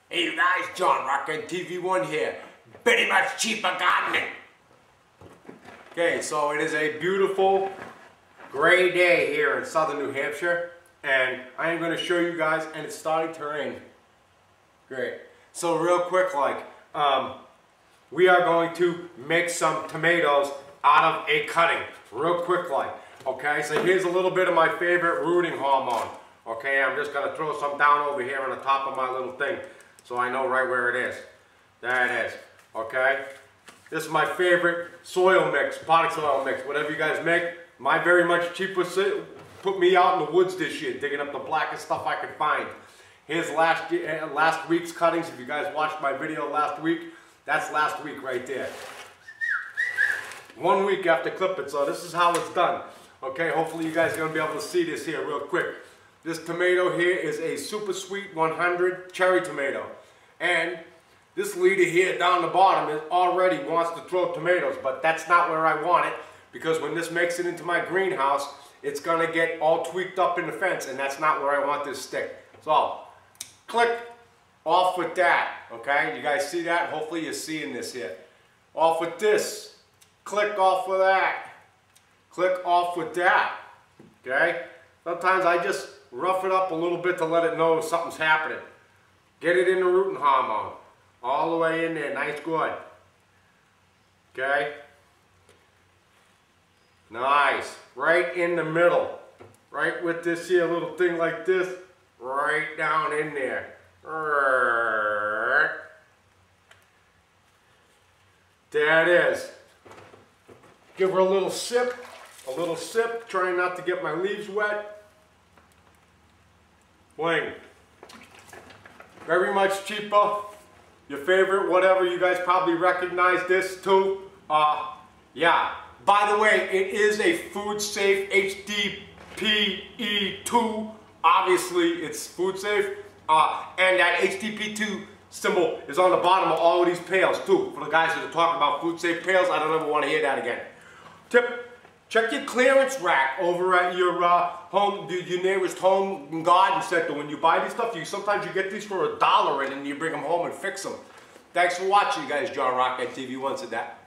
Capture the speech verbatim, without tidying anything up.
Hey you guys, John Rock on T V one here. Pretty much cheaper gardening. Okay, so it is a beautiful gray day here in southern New Hampshire, and I am going to show you guys, and it's starting to rain. Great. So real quick, like, um, we are going to make some tomatoes out of a cutting. Real quick, like, okay. So here's a little bit of my favorite rooting hormone. Okay, I'm just going to throw some down over here on the top of my little thing, so I know right where it is. There it is. Okay. This is my favorite soil mix, potting soil mix, whatever you guys make. My very much cheapest put me out in the woods this year, digging up the blackest stuff I could find. Here's last last week's cuttings. If you guys watched my video last week, that's last week right there. One week after clipping, so this is how it's done. Okay, hopefully you guys are gonna be able to see this here real quick. This tomato here is a super sweet one hundred cherry tomato, and this leader here down the bottom is already wants to throw tomatoes, but that's not where I want it, because when this makes it into my greenhouse, it's gonna get all tweaked up in the fence, and that's not where I want this stick. So, click off with that, okay? You guys see that? Hopefully you're seeing this here. Off with this. Click off with that. Click off with that, okay? Sometimes I just rough it up a little bit to let it know something's happening. Get it in the rooting hormone. All the way in there, nice, good. Okay? Nice. Right in the middle. Right with this here little thing like this. Right down in there. There it is. Give her a little sip. A little sip. Trying not to get my leaves wet. Bling. Very much cheaper. Your favorite, whatever, you guys probably recognize this too. Uh, yeah. By the way, it is a food safe H D P E two. Obviously, it's food safe. Uh, and that H D P two symbol is on the bottom of all of these pails too. For the guys that are talking about food safe pails, I don't ever want to hear that again. Tip. Check your clearance rack over at your uh, home, your nearest home and garden center. When you buy these stuff, you sometimes you get these for a dollar and then you bring them home and fix them. Thanks for watching, guys. John Rock on T V one said that.